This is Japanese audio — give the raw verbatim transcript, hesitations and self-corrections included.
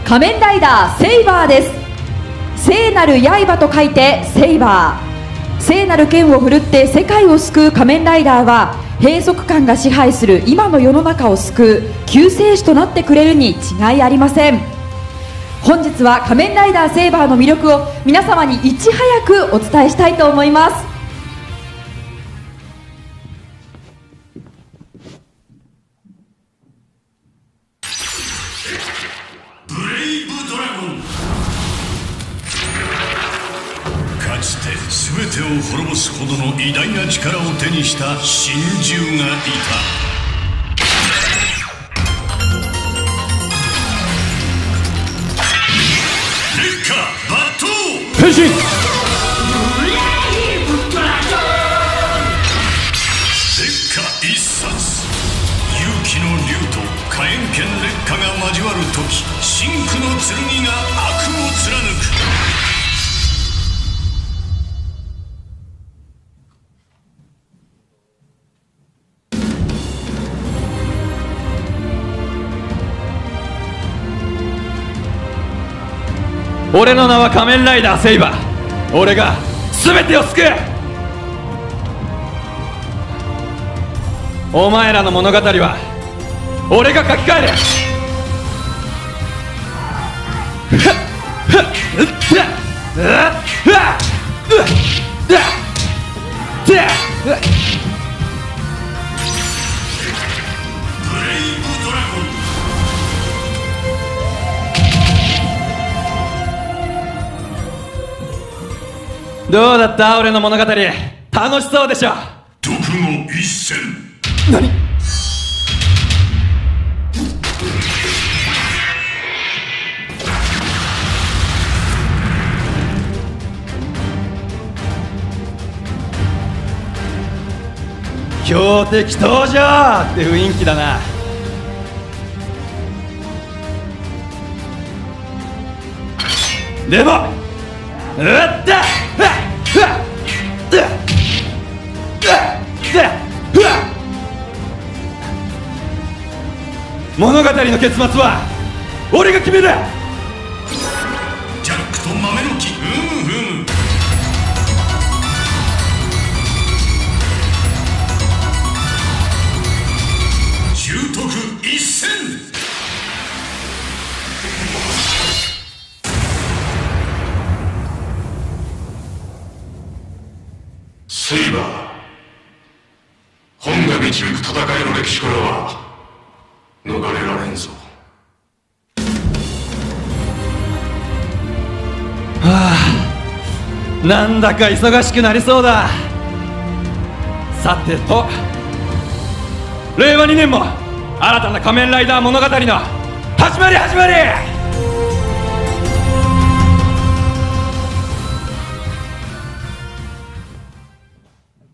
仮面ライダーセイバーです。聖なる刃と書いてセイバー。聖なる剣を振るって世界を救う仮面ライダーは、閉塞感が支配する今の世の中を救う救世主となってくれるに違いありません。本日は仮面ライダーセイバーの魅力を皆様にいち早くお伝えしたいと思います。 ブレイブドラゴン。かつて全てを滅ぼすほどの偉大な力を手にした神獣がいた。 変身！ 烈火一殺。勇気の竜と火炎剣烈火が交わる時、真紅の剣が悪を貫く。 俺の名は仮面ライダーセイバー。俺が全てを救う。お前らの物語は俺が書き換える。どうだった俺の物語。楽しそうでしょ。 毒後一戦。 何？強敵登場って雰囲気だな。でもうわった物語の結末は俺が決める。 ジャックと豆の木。ふむふむ。習得一戦。セイバー、本が導く戦いの歴史からは逃れられんぞ。 はあ、なんだか忙しくなりそうだ。さてと、れいわにねんも新たな仮面ライダー物語の始まり始まり。